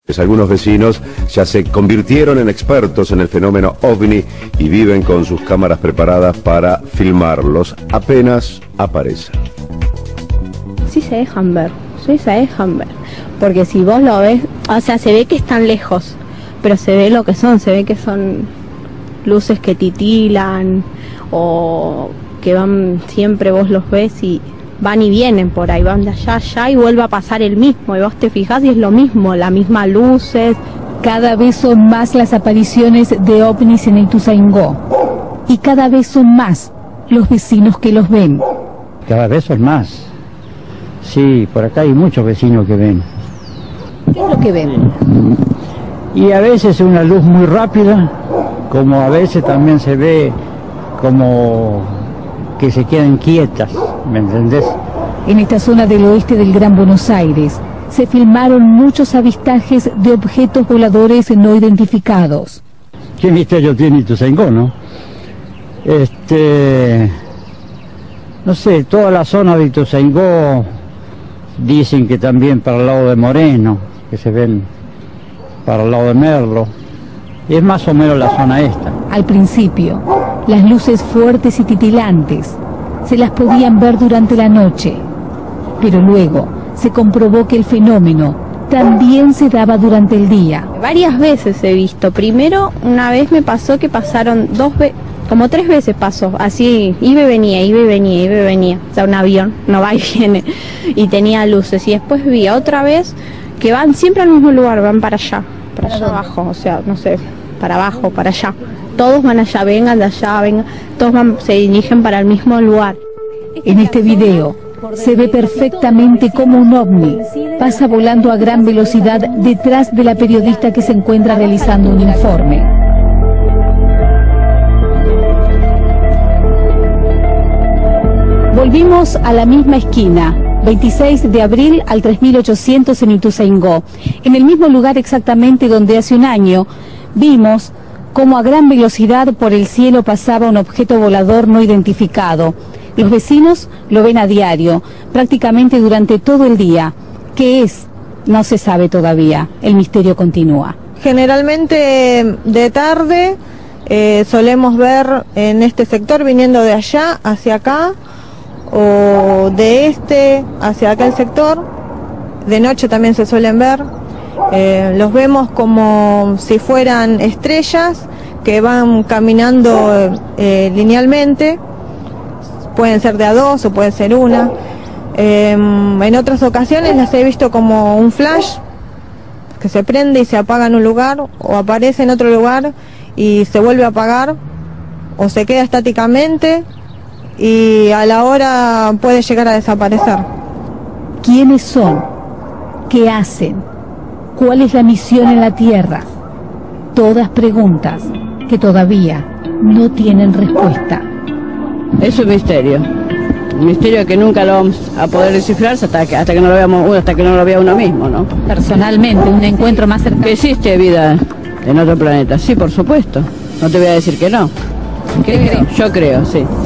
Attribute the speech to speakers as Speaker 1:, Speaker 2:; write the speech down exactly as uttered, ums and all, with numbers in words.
Speaker 1: Algunos vecinos ya se convirtieron en expertos en el fenómeno ovni y viven con sus cámaras preparadas para filmarlos apenas aparecen.
Speaker 2: Sí se dejan ver, sí se dejan ver, porque si vos lo ves, o sea, se ve que están lejos, pero se ve lo que son, se ve que son luces que titilan o que van, siempre vos los ves y van y vienen por ahí, van de allá a allá y vuelve a pasar el mismo, y vos te fijás y es lo mismo, las mismas luces.
Speaker 3: Cada vez son más las apariciones de ovnis en Ituzaingó, y cada vez son más los vecinos que los ven.
Speaker 4: Cada vez son más. Sí, por acá hay muchos vecinos que ven.
Speaker 3: ¿Qué es lo que ven?
Speaker 4: Y a veces una luz muy rápida, como a veces también se ve como que se quedan quietas, ¿me entendés?
Speaker 3: En esta zona del oeste del Gran Buenos Aires se filmaron muchos avistajes de objetos voladores no identificados.
Speaker 4: ¿Qué misterio tiene Ituzaingó, no? Este... No sé, toda la zona de Ituzaingó dicen que también para el lado de Moreno, que se ven para el lado de Merlo, y es más o menos la zona esta.
Speaker 3: Al principio, las luces fuertes y titilantes se las podían ver durante la noche, pero luego se comprobó que el fenómeno también se daba durante el día.
Speaker 2: Varias veces he visto. Primero, una vez me pasó que pasaron dos veces, como tres veces pasó, así, iba y venía, iba y venía, iba y venía. O sea, un avión, no va y viene, y tenía luces. Y después vi otra vez que van siempre al mismo lugar, van para allá, para allá abajo, o sea, no sé, para abajo, para allá. Todos van allá, vengan de allá, vengan, todos van, se dirigen para el mismo lugar.
Speaker 3: En este video se ve perfectamente cómo un ovni pasa volando a gran velocidad detrás de la periodista que se encuentra realizando un informe. Volvimos a la misma esquina, veintiséis de abril al tres mil ochocientos en Ituzaingó, en el mismo lugar exactamente donde hace un año vimos cómo a gran velocidad por el cielo pasaba un objeto volador no identificado. Los vecinos lo ven a diario, prácticamente durante todo el día. ¿Qué es? No se sabe todavía, el misterio continúa.
Speaker 5: Generalmente de tarde eh, solemos ver en este sector viniendo de allá hacia acá, o de este hacia aquel sector. De noche también se suelen ver. Eh, los vemos como si fueran estrellas que van caminando eh, linealmente, pueden ser de a dos o pueden ser una. Eh, en otras ocasiones las he visto como un flash que se prende y se apaga en un lugar, o aparece en otro lugar y se vuelve a apagar, o se queda estáticamente y a la hora puede llegar a desaparecer.
Speaker 3: ¿Quiénes son? ¿Qué hacen? ¿Cuál es la misión en la Tierra? Todas preguntas que todavía no tienen respuesta.
Speaker 6: Es un misterio, un misterio que nunca lo vamos a poder descifrar hasta que, hasta que no lo veamos, hasta que no lo vea uno mismo, ¿no?
Speaker 3: Personalmente, un encuentro más cercano.
Speaker 6: Que existe vida en otro planeta, sí, por supuesto. No te voy a decir que no.
Speaker 3: ¿Qué creo?
Speaker 6: Yo creo, sí.